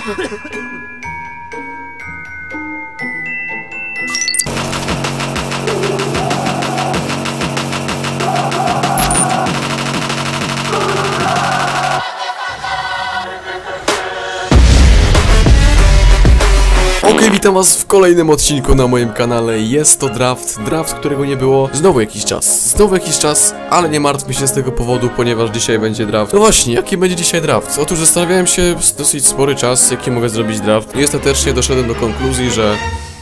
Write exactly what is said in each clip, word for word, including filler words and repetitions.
Okej, witam was w kolejnym odcinku na moim kanale. Jest to draft, draft, którego nie było znowu jakiś czas, znowu jakiś czas, ale nie martwmy się z tego powodu, ponieważ dzisiaj będzie draft. No właśnie, jaki będzie dzisiaj draft? Otóż zastanawiałem się dosyć spory czas, jaki mogę zrobić draft i ostatecznie doszedłem do konkluzji, że...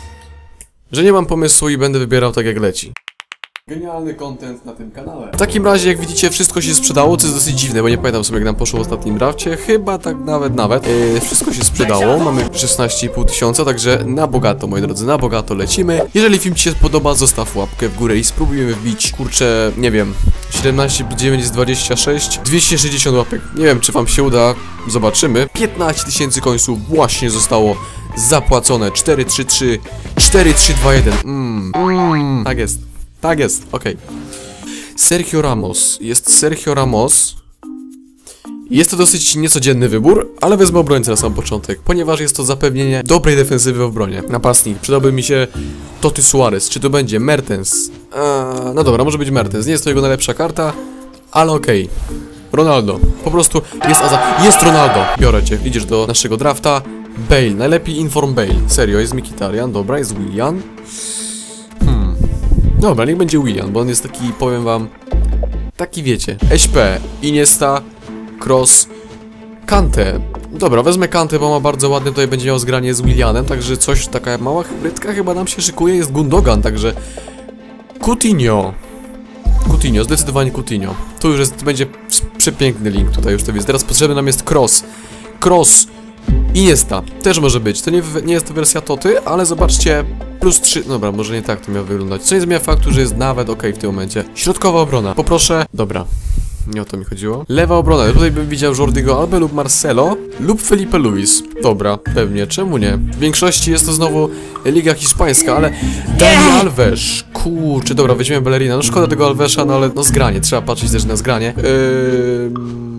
że nie mam pomysłu i będę wybierał tak jak leci. Genialny content na tym kanale. W takim razie, jak widzicie, wszystko się sprzedało, co jest dosyć dziwne, bo nie pamiętam sobie, jak nam poszło w ostatnim drafcie. Chyba tak nawet, nawet. Yy, wszystko się sprzedało, mamy szesnaście i pół tysiąca, także na bogato, moi drodzy, na bogato lecimy. Jeżeli film ci się podoba, zostaw łapkę w górę i spróbujemy wbić, kurczę, nie wiem, siedemnaście plus dziewięć jest dwadzieścia sześć, dwieście sześćdziesiąt łapek. Nie wiem, czy wam się uda, zobaczymy. piętnaście tysięcy końców właśnie zostało zapłacone. cztery trzy trzy, cztery trzy dwa jeden. Mmm, mm, tak jest. Tak jest, okej. Okay. Sergio Ramos. Jest Sergio Ramos. Jest to dosyć niecodzienny wybór, ale wezmę obrońcę na sam początek, ponieważ jest to zapewnienie dobrej defensywy w obronie. Napastnik. Przydałby mi się Totti Suarez. Czy to będzie Mertens? Eee, no dobra, może być Mertens. Nie jest to jego najlepsza karta, ale okej. Okay. Ronaldo. Po prostu jest Azar. Jest Ronaldo. Biorę cię. Idziesz do naszego drafta. Bale. Najlepiej inform Bale. Serio, jest Mkhitaryan. Dobra, jest Willian. Hmm. Dobra, niech będzie Willian, bo on jest taki, powiem wam, taki wiecie, H P, Iniesta, Kroos, Kante. Dobra, wezmę Kante, bo ma bardzo ładne, tutaj będzie miał zgranie z Willianem, także coś, taka mała hybrydka chyba nam się szykuje, jest Gundogan, także Coutinho. Coutinho, zdecydowanie Coutinho. Tu już jest, będzie przepiękny link tutaj już to jest. Teraz potrzebny nam jest Kroos. Kroos. Iniesta, też może być, to nie, nie jest to wersja Toty, ale zobaczcie, plus trzy, dobra, może nie tak to miało wyglądać, co nie zmienia faktu, że jest nawet ok w tym momencie. Środkowa obrona, poproszę, dobra, nie o to mi chodziło. Lewa obrona, tutaj bym widział Jordiego Alba lub Marcelo, lub Felipe Luis, dobra, pewnie, czemu nie? W większości jest to znowu Liga Hiszpańska, ale Dani Alves, kurczę, dobra, weźmiemy Ballerina, no szkoda tego Alvesa, no ale no zgranie, trzeba patrzeć też na zgranie. Yy...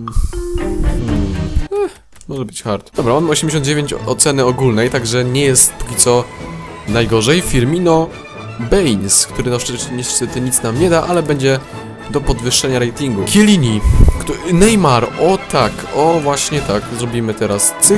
Może być hard. Dobra, mam osiemdziesiąt dziewięć oceny ogólnej, także nie jest póki co najgorzej. Firmino Baines, który no niestety nic nam nie da, ale będzie do podwyższenia ratingu. Chiellini, Neymar, o tak, o właśnie tak, zrobimy teraz cyk.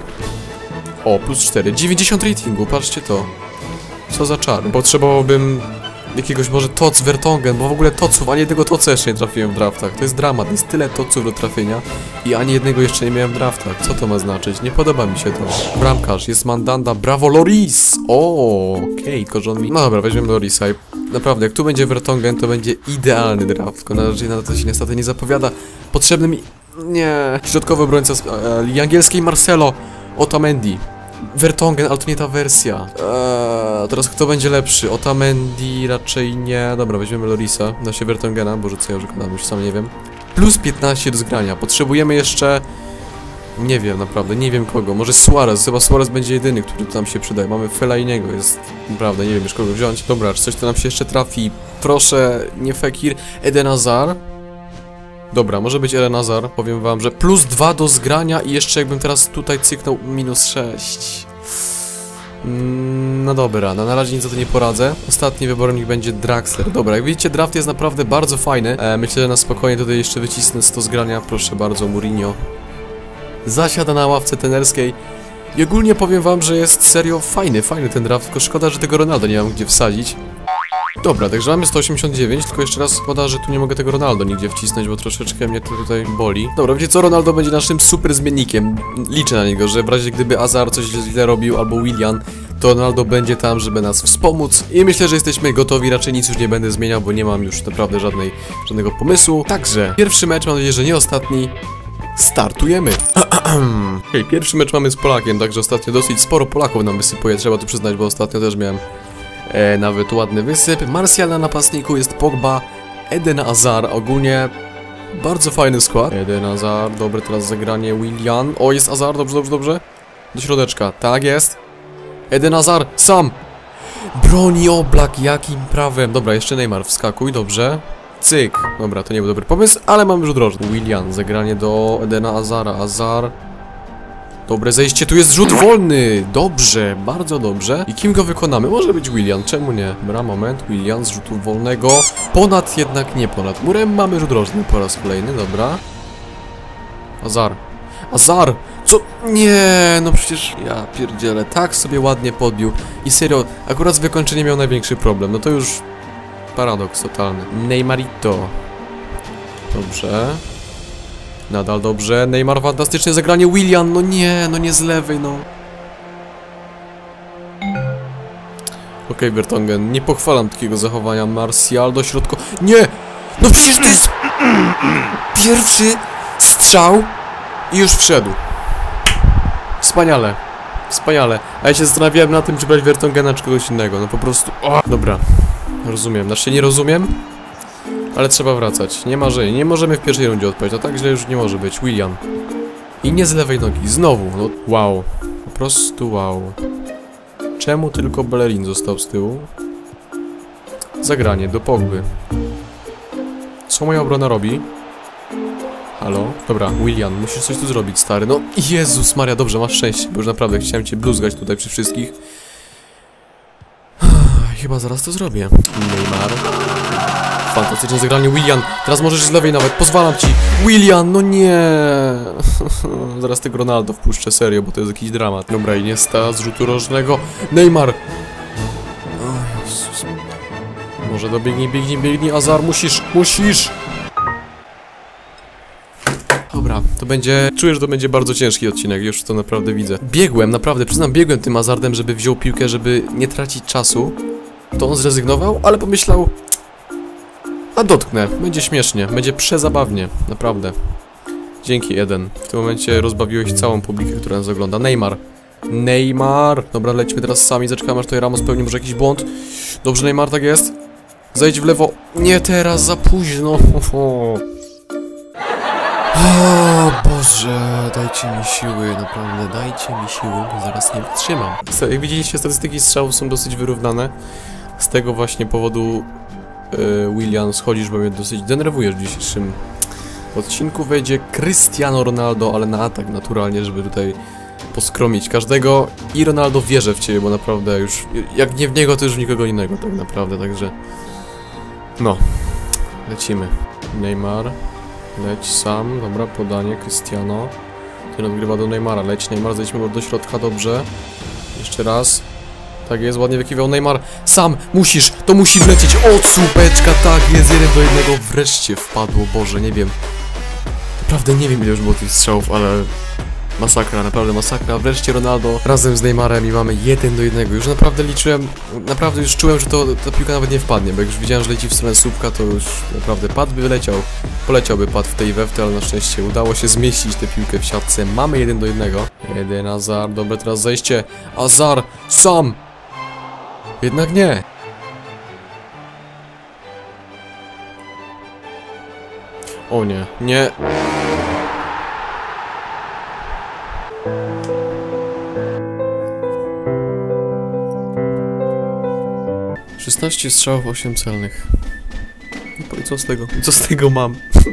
O, plus cztery, dziewięćdziesiąt ratingu, patrzcie to. Co za czar. Potrzebowałbym jakiegoś może Tots Vertonghen, bo w ogóle Totsów, ani jednego Totsa jeszcze nie trafiłem w draftach. To jest dramat, jest tyle Totsów do trafienia i ani jednego jeszcze nie miałem w draftach. Co to ma znaczyć? Nie podoba mi się to. Bramkarz, jest Mandanda, brawo Loris! O, okej, okay, tylko że on mi... No dobra, weźmiemy Lorisa i naprawdę, jak tu będzie Vertonghen, to będzie idealny draft, tylko na razie na to się niestety nie zapowiada. Potrzebny mi... Nie... Środkowy obrońca z e, Ligi Angielskiej, Marcelo, Otamendi. Vertonghen, ale to nie ta wersja. Eee, teraz kto będzie lepszy? Otamendi raczej nie. Dobra, weźmiemy Lorisa. Da się Vertongena, bo rzucę ja już już sam nie wiem. Plus piętnaście do zgrania. Potrzebujemy jeszcze... Nie wiem, naprawdę, nie wiem kogo. Może Suarez, chyba Suarez będzie jedyny, który tu nam się przydaje. Mamy Fellainiego, jest... Naprawdę, nie wiem już kogo wziąć. Dobra, czy coś to nam się jeszcze trafi? Proszę, nie Fekir. Eden Hazard. Dobra, może być Eden Hazard, powiem wam, że plus dwa do zgrania i jeszcze jakbym teraz tutaj cyknął minus sześć. Mm, no dobra, no na razie nic za to nie poradzę. Ostatni wybornik będzie Draxler. Dobra, jak widzicie, draft jest naprawdę bardzo fajny. E, myślę, że na spokojnie tutaj jeszcze wycisnę sto zgrania. Proszę bardzo, Mourinho zasiada na ławce trenerskiej. I ogólnie powiem wam, że jest serio fajny, fajny ten draft, tylko szkoda, że tego Ronaldo nie mam gdzie wsadzić. Dobra, także mamy sto osiemdziesiąt dziewięć, tylko jeszcze raz szkoda, że tu nie mogę tego Ronaldo nigdzie wcisnąć, bo troszeczkę mnie to tutaj boli. Dobra, wiecie co, Ronaldo będzie naszym super zmiennikiem. Liczę na niego, że w razie gdyby Hazard coś źle robił, albo Willian, to Ronaldo będzie tam, żeby nas wspomóc. I myślę, że jesteśmy gotowi, raczej nic już nie będę zmieniał, bo nie mam już naprawdę żadnej, żadnego pomysłu. Także, pierwszy mecz, mam nadzieję, że nie ostatni. Startujemy! Hej, pierwszy mecz mamy z Polakiem, także ostatnio dosyć sporo Polaków nam wysypuje, trzeba to przyznać, bo ostatnio też miałem E, nawet ładny wysyp. Martial na napastniku, jest Pogba, Eden Hazard, ogólnie bardzo fajny skład. Eden Hazard, dobre teraz zagranie, Willian. O, jest Hazard, dobrze, dobrze, dobrze. Do środeczka, tak jest. Eden Hazard, sam. Broni Oblak, jakim prawem. Dobra, jeszcze Neymar, wskakuj, dobrze. Cyk. Dobra, to nie był dobry pomysł, ale mamy rzut rożny. Willian, zagranie do Edena Hazarda. Hazard. Dobre zejście, tu jest rzut wolny. Dobrze, bardzo dobrze. I kim go wykonamy? Może być Willian, czemu nie? Dobra, moment, Willian z rzutu wolnego. Ponad jednak nie ponad murem. Mamy rzut rożny po raz kolejny, dobra. Azar. Azar! Co? Nie, no przecież ja pierdzielę, tak sobie ładnie podbił. I serio, akurat z wykończeniem miał największy problem. No to już paradoks totalny. Neymarito. Dobrze. Nadal dobrze. Neymar, fantastyczne zagranie. Willian, no nie, no nie z lewej, no. Okej, okay, Vertonghen, nie pochwalam takiego zachowania. Martial do środka. Nie! No przecież to jest pierwszy strzał i już wszedł. Wspaniale. Wspaniale. A ja się zastanawiałem na tym, czy brać Vertonghena czy kogoś innego. No po prostu... O! Dobra. Rozumiem. Znaczy nie rozumiem, ale trzeba wracać. Nie ma, że nie możemy w pierwszej rundzie odpaść. A tak źle już nie może być. Willian. I nie z lewej nogi. Znowu. No wow. Po prostu wow. Czemu tylko Bellerin został z tyłu? Zagranie do Pogby. Co moja obrona robi? Halo? Dobra, Willian, musisz coś tu zrobić, stary. No, Jezus Maria, dobrze, masz szczęście, bo już naprawdę chciałem cię bluzgać tutaj przy wszystkich. Chyba zaraz to zrobię. Neymar. Fantastyczne zagranie, Willian. Teraz możesz z lewej nawet, pozwalam ci. Willian, no nie. Zaraz tego Ronaldo wpuszczę, serio, bo to jest jakiś dramat. Dobra, Iniesta z rzutu rożnego. Neymar. O Jezus. Może dobiegnij, biegnij, biegnij, Azar, musisz, musisz. Dobra, to będzie... Czuję, że to będzie bardzo ciężki odcinek, już to naprawdę widzę. Biegłem, naprawdę, przyznam, biegłem tym Hazardem, żeby wziął piłkę, żeby nie tracić czasu. To on zrezygnował, ale pomyślał... A dotknę, będzie śmiesznie, będzie przezabawnie, naprawdę. Dzięki, Eden. W tym momencie rozbawiłeś całą publikę, która nas ogląda. Neymar. Neymar. Dobra, lećmy teraz sami, zaczekamy, aż tutaj Ramos pełni może jakiś błąd. Dobrze, Neymar, tak jest. Zejdź w lewo. Nie teraz, za późno. O Boże, dajcie mi siły, naprawdę, dajcie mi siły, bo zaraz nie wytrzymam. Jak widzieliście, statystyki strzałów są dosyć wyrównane. Z tego właśnie powodu yy, Willian, schodzisz, bo mnie dosyć denerwujesz w dzisiejszym odcinku. Wejdzie Cristiano Ronaldo, ale na atak naturalnie, żeby tutaj poskromić każdego. I Ronaldo wierzy w ciebie, bo naprawdę już, jak nie w niego, to już w nikogo innego tak naprawdę, także... No, lecimy. Neymar. Leć sam, dobra, podanie, Cristiano. Ten odgrywa do Neymara, leć Neymar, zejdźmy do środka, dobrze. Jeszcze raz. Tak jest, ładnie wykiwał Neymar. Sam, musisz, to musi wlecieć. O, słupeczka, tak, jest jeden do jednego. Wreszcie wpadło, Boże, nie wiem. Naprawdę nie wiem, ile już było tych strzałów, ale... Masakra, naprawdę masakra. Wreszcie Ronaldo razem z Neymarem i mamy jeden do jednego. Już naprawdę liczyłem, naprawdę już czułem, że to ta piłka nawet nie wpadnie, bo jak już widziałem, że leci w stronę słupka, to już naprawdę padł by wyleciał. Poleciałby padł w tej we w te, ale na szczęście udało się zmieścić tę piłkę w siatce. Mamy jeden do jednego. Jeden Azar, dobre teraz zejście. Azar, sam! Jednak nie. O nie, nie. szesnaście strzałów, osiem celnych. No i co z tego? Co z tego mam?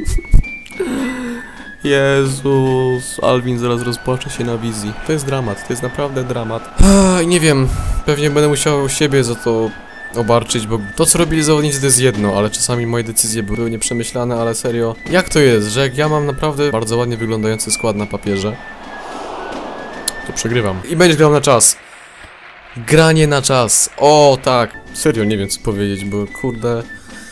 Jezus, Alvin zaraz rozpłacze się na wizji. To jest dramat, to jest naprawdę dramat. Ach, nie wiem, pewnie będę musiał siebie za to obarczyć, bo to co robili zawodnicy to jest jedno, ale czasami moje decyzje były nieprzemyślane, ale serio. Jak to jest, że jak ja mam naprawdę bardzo ładnie wyglądający skład na papierze, to przegrywam. I będziesz grał na czas. Granie na czas. O, tak. Serio, nie wiem co powiedzieć, bo kurde...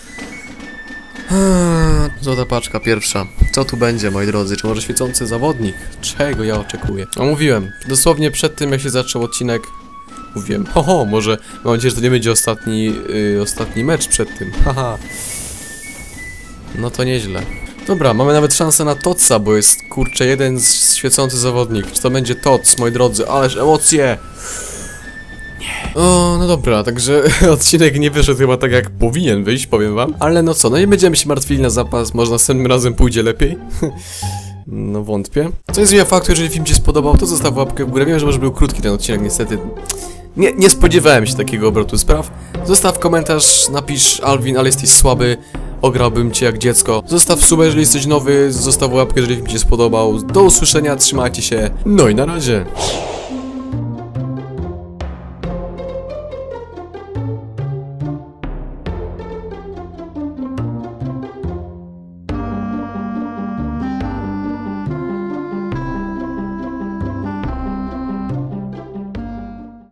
Złota paczka pierwsza. Co tu będzie, moi drodzy? Czy może świecący zawodnik? Czego ja oczekuję? No mówiłem, dosłownie przed tym jak się zaczął odcinek, mówiłem, ho ho, może mam nadzieję, że to nie będzie ostatni, yy, ostatni mecz przed tym. Haha. No to nieźle. Dobra, mamy nawet szansę na Totsa, bo jest, kurczę, jeden z świecący zawodnik. Czy to będzie Tots, moi drodzy? Ależ emocje! Nie. O, no dobra, także odcinek nie wyszedł chyba tak jak powinien wyjść, powiem wam. Ale no co, no nie będziemy się martwili na zapas, może następnym razem pójdzie lepiej. No wątpię. Co nie zmienia faktu, jeżeli film ci się spodobał, to zostaw łapkę w górę. Wiem, że może był krótki ten odcinek, niestety. Nie, nie spodziewałem się takiego obrotu spraw. Zostaw komentarz, napisz Alvin, ale jesteś słaby. ograłbym cię jak dziecko. Zostaw suba, jeżeli jesteś nowy, zostaw łapkę, jeżeli film ci się spodobał. Do usłyszenia, trzymajcie się, no i na razie.